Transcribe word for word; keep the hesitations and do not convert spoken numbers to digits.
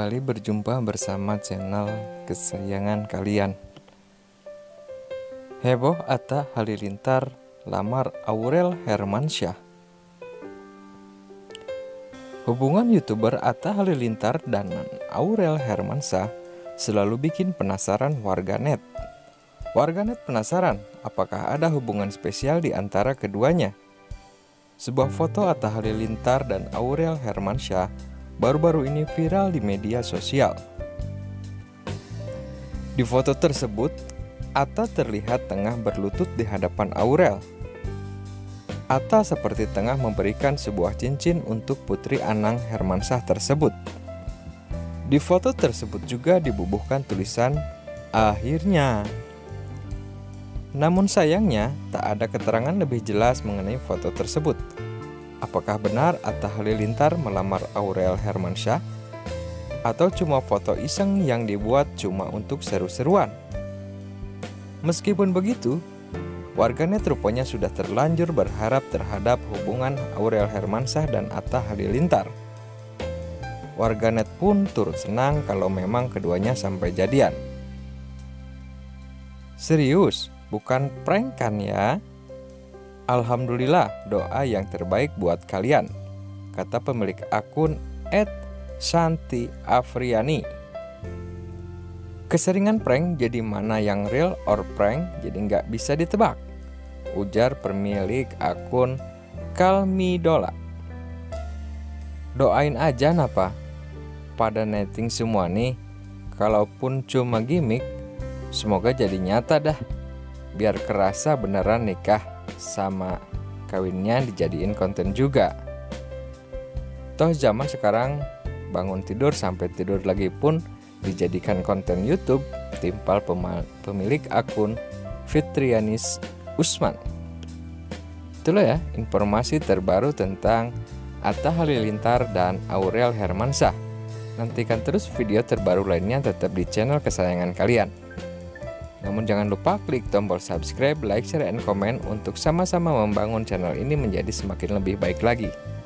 kembali berjumpa bersama channel kesayangan kalian. Heboh Atta Halilintar lamar Aurel Hermansyah. Hubungan YouTuber Atta Halilintar dan Aurel Hermansyah selalu bikin penasaran warganet. Warganet penasaran apakah ada hubungan spesial di antara keduanya. Sebuah foto Atta Halilintar dan Aurel Hermansyah baru-baru ini viral di media sosial. Di foto tersebut, Atta terlihat tengah berlutut di hadapan Aurel. Atta seperti tengah memberikan sebuah cincin untuk putri Anang Hermansyah tersebut. Di foto tersebut juga dibubuhkan tulisan "Akhirnya". Namun sayangnya, tak ada keterangan lebih jelas mengenai foto tersebut. Apakah benar Atta Halilintar melamar Aurel Hermansyah? Atau cuma foto iseng yang dibuat cuma untuk seru-seruan? Meskipun begitu, warganet rupanya sudah terlanjur berharap terhadap hubungan Aurel Hermansyah dan Atta Halilintar. Warganet pun turut senang kalau memang keduanya sampai jadian. Serius, bukan prank kan ya? Alhamdulillah, doa yang terbaik buat kalian, kata pemilik akun et shanti afriani. Keseringan prank jadi mana yang real or prank jadi nggak bisa ditebak, ujar pemilik akun Kalmidola. Doain aja napa, pada netting semua nih, kalaupun cuma gimmick, semoga jadi nyata dah, biar kerasa beneran nikah sama kawinnya dijadiin konten juga. Toh zaman sekarang bangun tidur sampai tidur lagi pun dijadikan konten YouTube, timpal pemilik akun Fitrianis Usman. Itulah ya informasi terbaru tentang Atta Halilintar dan Aurel Hermansyah. Nantikan terus video terbaru lainnya tetap di channel kesayangan kalian. Namun jangan lupa klik tombol subscribe, like, share, and komen untuk sama-sama membangun channel ini menjadi semakin lebih baik lagi.